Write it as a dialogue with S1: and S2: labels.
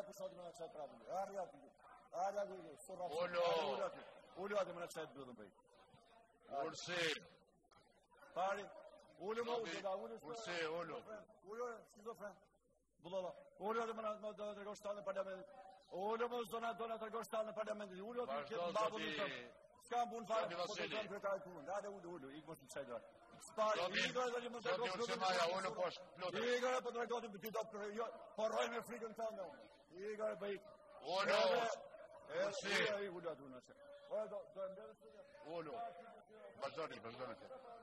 S1: pushat me na çaj prapë. Arja ti. Arja ti. Ulu atë me na çaj bëllën bëj.
S2: Ursi.
S1: Pari. Ulu më ulu.
S2: Ursi, ulu.
S1: Ulu, shizofren. Bullalla. Ulu atë me na tregosh tani në parlament. Ulu më dona tregosh tani në parlament. Ulu atë ke babun tëm. S'kam punë fare. Po të jam kretar punë. Hajde ulu. Ik mos të çaj dot. Spari, Igor dhe më tregosh plotën. Igor po tregosh ti do po rroj me frikën tënde. Igor bëj.
S2: Ulu.
S1: Ulu atë unë.
S2: Ulu. Vazhdoni.